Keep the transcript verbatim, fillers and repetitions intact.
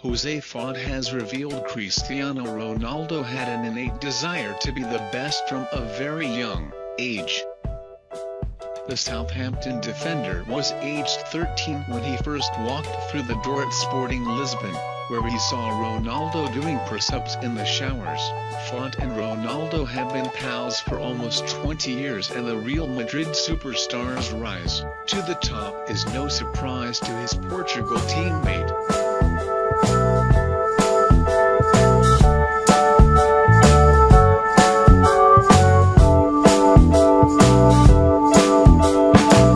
Jose Fonte has revealed Cristiano Ronaldo had an innate desire to be the best from a very young age. The Southampton defender was aged thirteen when he first walked through the door at Sporting Lisbon, where he saw Ronaldo doing press-ups in the showers. Fonte and Ronaldo have been pals for almost twenty years, and the Real Madrid superstar's rise to the top is no surprise to his Portugal teammate.